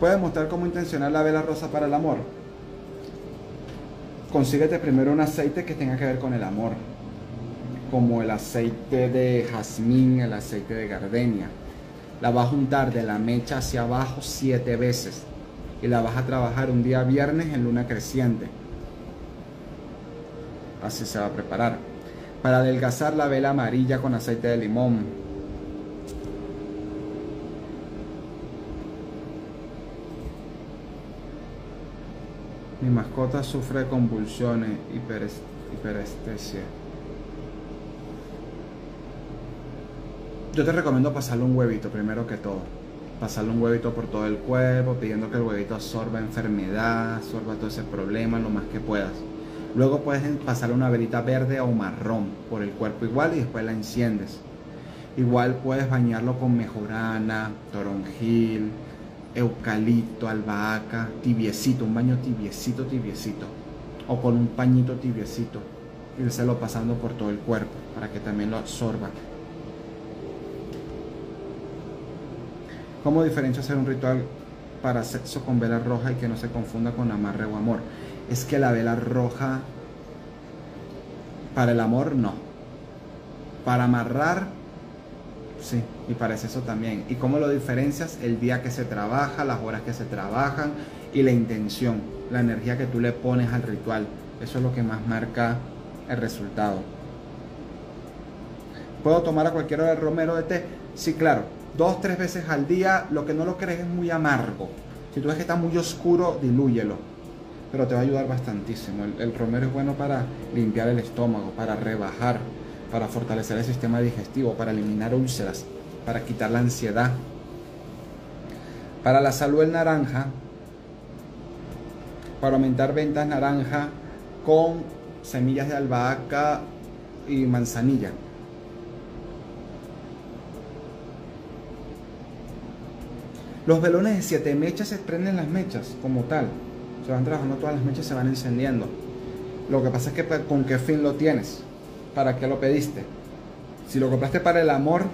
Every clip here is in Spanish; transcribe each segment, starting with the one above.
¿Puedes mostrar cómo intencionar la vela rosa para el amor? Consíguete primero un aceite que tenga que ver con el amor, como el aceite de jazmín, el aceite de gardenia. La vas a untar de la mecha hacia abajo 7 veces y la vas a trabajar un día viernes en luna creciente. Así se va a preparar. Para adelgazar, la vela amarilla con aceite de limón. Mi mascota sufre de convulsiones, hiperestesia. Yo te recomiendo pasarle un huevito primero que todo. Pasarle un huevito por todo el cuerpo, pidiendo que el huevito absorba enfermedad, absorba todo ese problema lo más que puedas. Luego puedes pasarle una velita verde o marrón por el cuerpo igual y después la enciendes. Igual puedes bañarlo con mejorana, toronjil, eucalipto, albahaca, tibiecito, un baño tibiecito, o con un pañito tibiecito, írselo pasando por todo el cuerpo para que también lo absorba. ¿Cómo diferencia hacer un ritual para sexo con vela roja y que no se confunda con amarre o amor? Es que la vela roja para el amor no, para amarrar sí, y para eso también. ¿Y cómo lo diferencias? El día que se trabaja, las horas que se trabajan y la intención, la energía que tú le pones al ritual. Eso es lo que más marca el resultado. ¿Puedo tomar a cualquier hora el romero de té? Sí, claro, 2-3 veces al día. Lo que no lo crees es muy amargo. Si tú ves que está muy oscuro, dilúyelo, pero te va a ayudar bastantísimo. El romero es bueno para limpiar el estómago, para rebajar, para fortalecer el sistema digestivo, para eliminar úlceras, para quitar la ansiedad. Para la salud, el naranja, para aumentar ventas, naranja con semillas de albahaca y manzanilla. Los velones de 7 mechas se prenden las mechas como tal. Se van trabajando todas las mechas, se van encendiendo. Lo que pasa es que ¿con qué fin lo tienes? ¿Para qué lo pediste? Si lo compraste para el amor,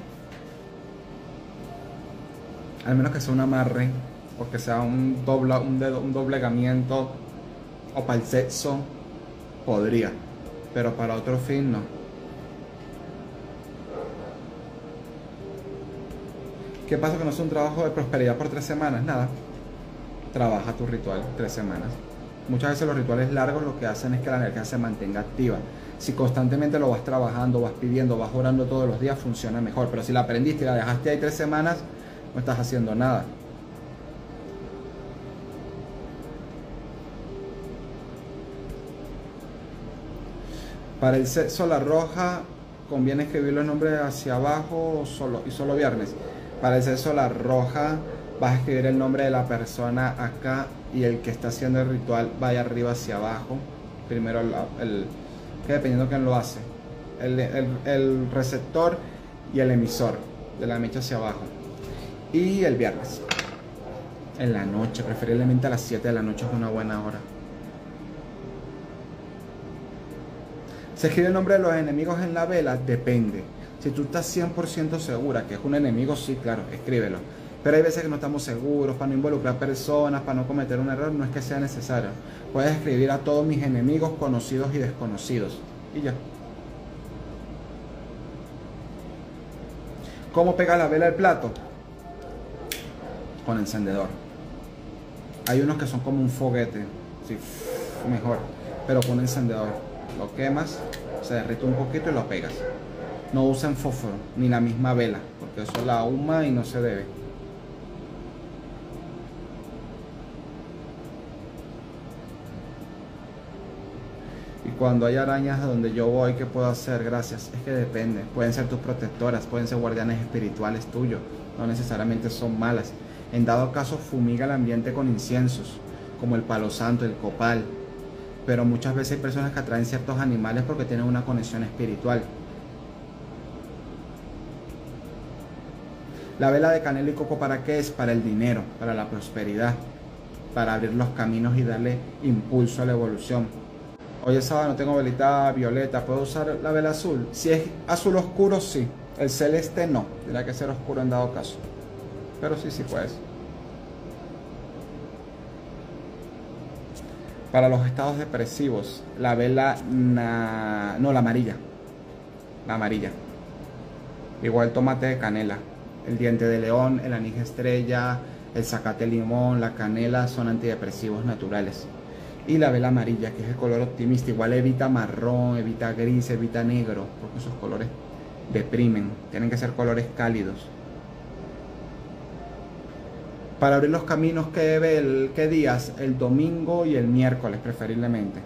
al menos que sea un amarre o que sea un doblegamiento, o para el sexo, podría, pero para otro fin no. ¿Qué pasa que no es un trabajo de prosperidad por 3 semanas? Nada, trabaja tu ritual 3 semanas. Muchas veces los rituales largos lo que hacen es que la energía se mantenga activa. Si constantemente lo vas trabajando, vas pidiendo, vas orando todos los días, funciona mejor. Pero si la aprendiste y la dejaste ahí 3 semanas, no estás haciendo nada. Para el sexo, la roja, conviene escribir los nombres hacia abajo y solo viernes. Para el sexo, la roja, vas a escribir el nombre de la persona acá y el que está haciendo el ritual vaya arriba hacia abajo. Primero que dependiendo de quién lo hace, el receptor y el emisor, de la mecha hacia abajo. Y el viernes en la noche, preferiblemente a las 7 de la noche, es una buena hora. ¿Se escribe el nombre de los enemigos en la vela? Depende. Si tú estás 100% segura que es un enemigo, sí, claro, escríbelo. Pero hay veces que no estamos seguros, para no involucrar personas, para no cometer un error, no es que sea necesario. Puedes escribir a todos mis enemigos, conocidos y desconocidos. Y ya. ¿Cómo pega la vela al plato? Con encendedor. Hay unos que son como un foguete, sí, mejor, pero con encendedor. Lo quemas, se derrite un poquito y lo pegas. No usen fósforo, ni la misma vela, porque eso la ahuma y no se debe. Y cuando hay arañas donde yo voy, ¿qué puedo hacer? Gracias. Es que depende. Pueden ser tus protectoras, pueden ser guardianes espirituales tuyos. No necesariamente son malas. En dado caso, fumiga el ambiente con inciensos, como el palo santo, el copal. Pero muchas veces hay personas que atraen ciertos animales porque tienen una conexión espiritual. La vela de canela y coco, ¿para qué es? Para el dinero, para la prosperidad, para abrir los caminos y darle impulso a la evolución. Hoy es sábado, no tengo velita violeta, ¿puedo usar la vela azul? Si es azul oscuro, sí. El celeste no, tendrá que ser oscuro en dado caso. Pero sí, sí puedes. Para los estados depresivos, la vela, no, la amarilla. La amarilla. Igual tomate de canela, el diente de león, el anís estrella, el zacate limón, la canela son antidepresivos naturales. Y la vela amarilla, que es el color optimista, igual evita marrón, evita gris, evita negro, porque esos colores deprimen, tienen que ser colores cálidos. Para abrir los caminos, ¿qué días? El domingo y el miércoles preferiblemente.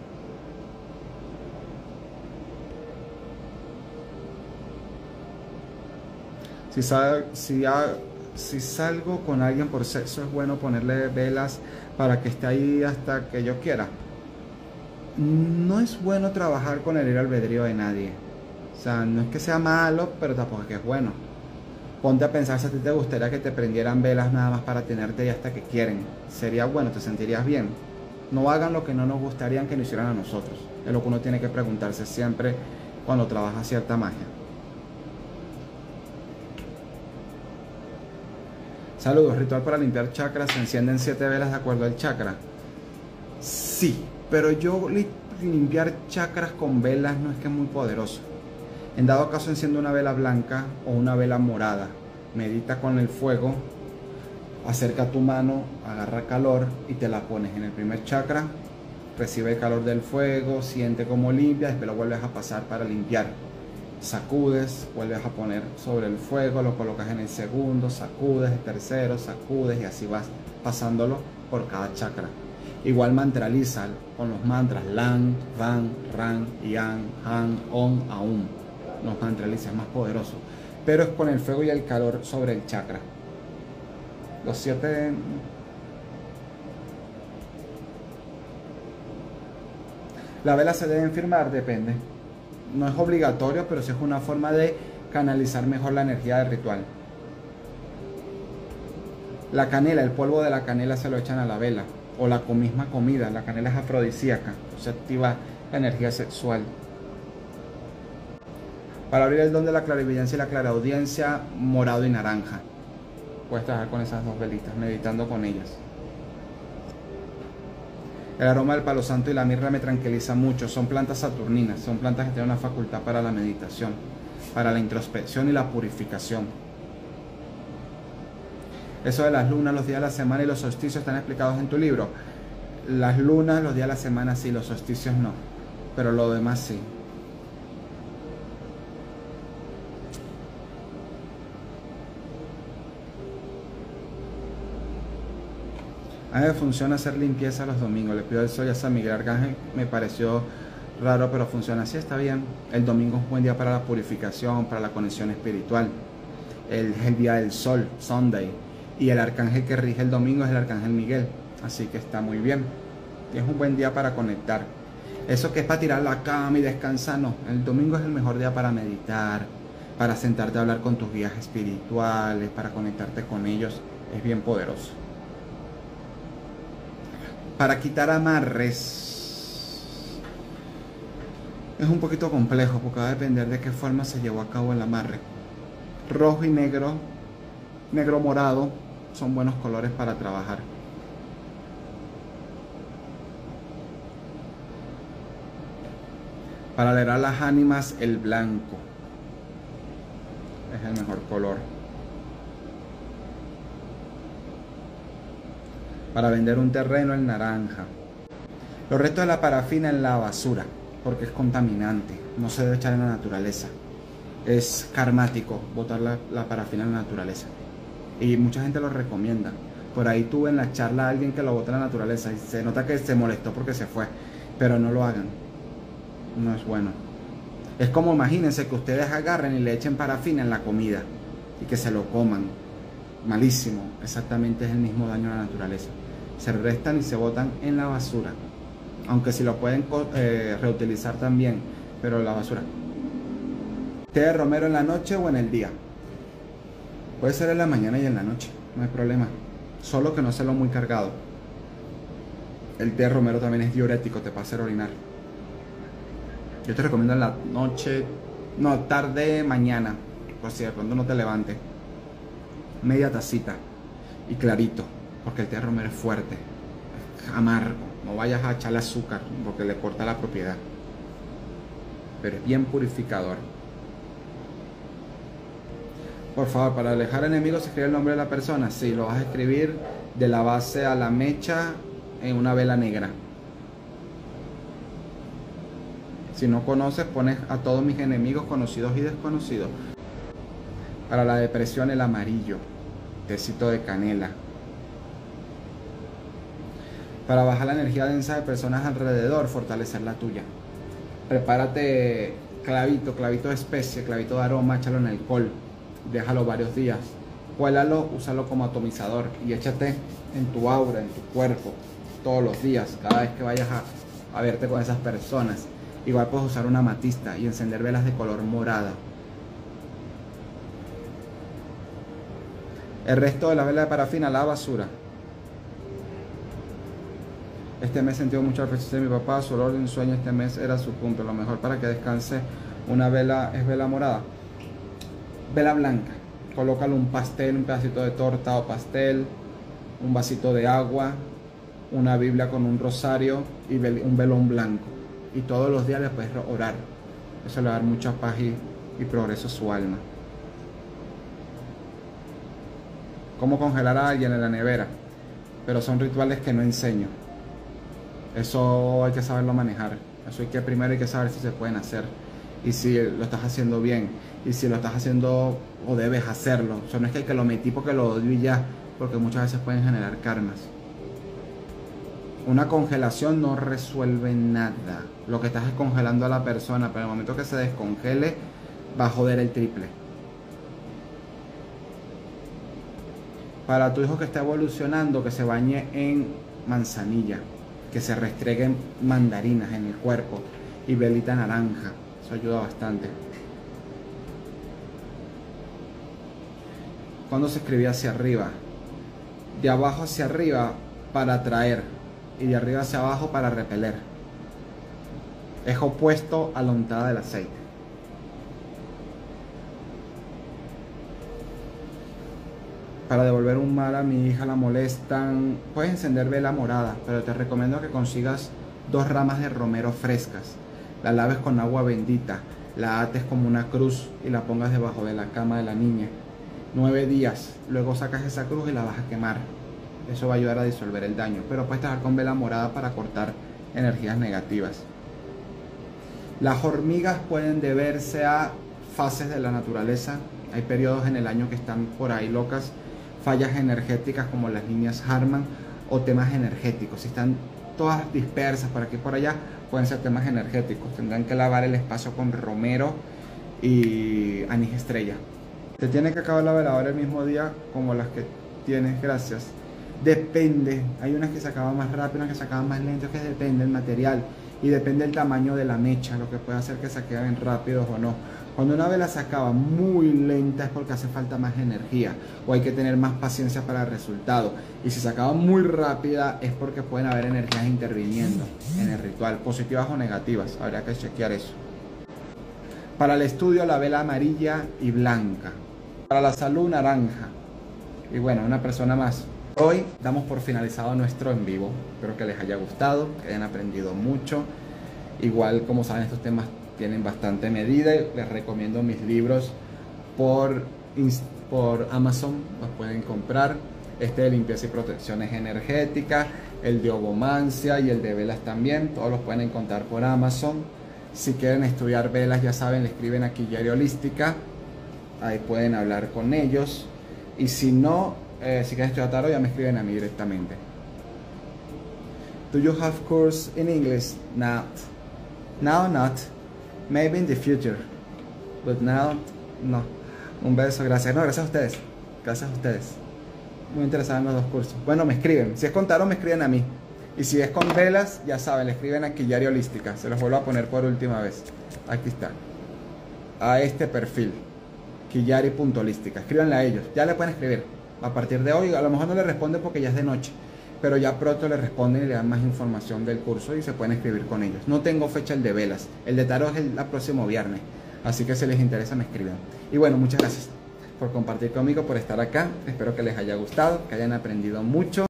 Si salgo con alguien por sexo, es bueno ponerle velas para que esté ahí hasta que yo quiera. No es bueno trabajar con el libre albedrío de nadie. O sea, no es que sea malo, pero tampoco es que es bueno. Ponte a pensar si a ti te gustaría que te prendieran velas nada más para tenerte ahí hasta que quieren. Sería bueno, te sentirías bien. No hagan lo que no nos gustaría que nos hicieran a nosotros. Es lo que uno tiene que preguntarse siempre cuando trabaja cierta magia. Saludos, ritual para limpiar chakras, se encienden 7 velas de acuerdo al chakra. Sí, pero yo limpiar chakras con velas no es que es muy poderoso. En dado caso enciende una vela blanca o una vela morada. Medita con el fuego, acerca tu mano, agarra calor y te la pones en el primer chakra. Recibe el calor del fuego, siente cómo limpia, después lo vuelves a pasar para limpiar. Sacudes, vuelves a poner sobre el fuego, lo colocas en el segundo, sacudes el tercero, sacudes y así vas pasándolo por cada chakra. Igual mantraliza con los mantras Lan, Van, Ran, Yan, Han, On, Aum. Los mantraliza, es más poderoso, pero es con el fuego y el calor sobre el chakra. Los 7... La vela se deben firmar, depende. No es obligatorio, pero sí es una forma de canalizar mejor la energía del ritual. La canela, el polvo de la canela se lo echan a la vela, o la misma comida. La canela es afrodisíaca, se activa la energía sexual. Para abrir el don de la clarividencia y la claraudiencia, morado y naranja. Puedes trabajar con esas dos velitas, meditando con ellas. El aroma del palo santo y la mirra me tranquiliza mucho. Son plantas saturninas, son plantas que tienen una facultad para la meditación, para la introspección y la purificación. Eso de las lunas, los días de la semana y los solsticios están explicados en tu libro. Las lunas, los días de la semana sí, los solsticios no, pero lo demás sí. A mí me funciona hacer limpieza los domingos. Le pido el sol a San Miguel Arcángel. Me pareció raro, pero funciona así, está bien. El domingo es un buen día para la purificación, para la conexión espiritual. Es el día del sol, Sunday. Y el arcángel que rige el domingo es el arcángel Miguel. Así que está muy bien. Es un buen día para conectar. Eso que es para tirar la cama y descansar, no. El domingo es el mejor día para meditar, para sentarte a hablar con tus guías espirituales, para conectarte con ellos. Es bien poderoso. Para quitar amarres es un poquito complejo porque va a depender de qué forma se llevó a cabo el amarre. Rojo y negro, negro morado son buenos colores para trabajar. Para alegrar las ánimas, el blanco es el mejor color. Para vender un terreno, el naranja. Los restos de la parafina en la basura, porque es contaminante, no se debe echar en la naturaleza. Es karmático botar la parafina en la naturaleza. Y mucha gente lo recomienda. Por ahí tuve en la charla a alguien que lo botó en la naturaleza y se nota que se molestó porque se fue. Pero no lo hagan. No es bueno. Es como imagínense que ustedes agarren y le echen parafina en la comida y que se lo coman. Malísimo. Exactamente es el mismo daño a la naturaleza. Se restan y se botan en la basura, aunque si lo pueden reutilizar también, pero la basura. Té de romero en la noche o en el día. Puede ser en la mañana y en la noche, no hay problema, solo que no sea lo muy cargado. El té de romero también es diurético, te va a hacer orinar. Yo te recomiendo en la noche, no, tarde, mañana, por si de pronto no te levantes. Media tacita y clarito, porque el té de romero es fuerte, es amargo. No vayas a echarle azúcar porque le corta la propiedad. Pero es bien purificador. Por favor, para alejar enemigos, escribe el nombre de la persona. Sí, lo vas a escribir de la base a la mecha en una vela negra. Si no conoces, pones a todos mis enemigos, conocidos y desconocidos. Para la depresión, el amarillo, tecito de canela. Para bajar la energía densa de personas alrededor, fortalecer la tuya. Prepárate clavito de especie, clavito de aroma, échalo en alcohol, déjalo varios días. Cuélalo, úsalo como atomizador y échate en tu aura, en tu cuerpo, todos los días, cada vez que vayas a verte con esas personas. Igual puedes usar una amatista y encender velas de color morada. El resto de la vela de parafina a la basura. Este mes sentí mucho la presencia de mi papá, su olor de un sueño este mes era su cumple. Lo mejor para que descanse una vela es vela morada. Vela blanca. Colócale un pastel, un pedacito de torta o pastel, un vasito de agua, una Biblia con un rosario y un velón blanco. Y todos los días le puedes orar. Eso le va a dar mucha paz y progreso a su alma. Cómo congelar a alguien en la nevera. Pero son rituales que no enseño. Eso hay que saberlo manejar. Eso primero hay que saber si se pueden hacer. Y si lo estás haciendo bien. Y si lo estás haciendo o debes hacerlo. O sea, no es que lo metí porque lo odio y ya. Porque muchas veces pueden generar karmas. Una congelación no resuelve nada. Lo que estás es congelando a la persona, pero en el momento que se descongele va a joder el triple. Para tu hijo que está evolucionando, que se bañe en manzanilla, que se restreguen mandarinas en el cuerpo y velita naranja. Eso ayuda bastante. Cuando se escribía hacia arriba, de abajo hacia arriba para atraer y de arriba hacia abajo para repeler. Es opuesto a la untada del aceite. Para devolver un mal a mi hija la molestan, puedes encender vela morada, pero te recomiendo que consigas 2 ramas de romero frescas, la laves con agua bendita, la ates como una cruz y la pongas debajo de la cama de la niña 9 días, luego sacas esa cruz y la vas a quemar. Eso va a ayudar a disolver el daño, pero puedes trabajar con vela morada para cortar energías negativas. Las hormigas pueden deberse a fases de la naturaleza. Hay periodos en el año que están por ahí locas, fallas energéticas como las líneas Harman o temas energéticos. Si están todas dispersas por aquí y por allá, pueden ser temas energéticos. Tendrán que lavar el espacio con romero y anís estrella. Te tiene que acabar la veladora el mismo día como las que tienes, gracias. Depende, hay unas que se acaban más rápido, unas que se acaban más lento, que depende del material y depende del tamaño de la mecha, lo que puede hacer que se acaben rápidos o no. Cuando una vela se acaba muy lenta es porque hace falta más energía o hay que tener más paciencia para el resultado. Y si se acaba muy rápida es porque pueden haber energías interviniendo en el ritual, positivas o negativas, habría que chequear eso. Para el estudio, la vela amarilla y blanca. Para la salud, naranja. Y bueno, una persona más. Hoy damos por finalizado nuestro en vivo. Espero que les haya gustado, que hayan aprendido mucho. Igual, como saben, estos temas tienen bastante medida. Les recomiendo mis libros por Amazon. Los pueden comprar. Este de limpieza y protecciones energéticas, el de ovomancia y el de velas también. Todos los pueden encontrar por Amazon. Si quieren estudiar velas, ya saben, le escriben a Quillari Holística. Ahí pueden hablar con ellos. Y si no, si quieren estudiar tarot, ya me escriben a mí directamente. Do you have course in English? Not. Now not. Maybe in the future. But now, no. Un beso, gracias. No, gracias a ustedes. Gracias a ustedes. Muy interesado en los dos cursos. Bueno, me escriben. Si es con tarot, me escriben a mí. Y si es con velas, ya saben, le escriben a Quillari Holística. Se los vuelvo a poner por última vez. Aquí está. A este perfil. Quillari.holística. Escríbanle a ellos. Ya le pueden escribir. A partir de hoy, a lo mejor no le responden porque ya es de noche. Pero ya pronto le responden y le dan más información del curso y se pueden escribir con ellos. No tengo fecha el de velas. El de tarot es el próximo viernes. Así que si les interesa, me escriben. Y bueno, muchas gracias por compartir conmigo, por estar acá. Espero que les haya gustado, que hayan aprendido mucho.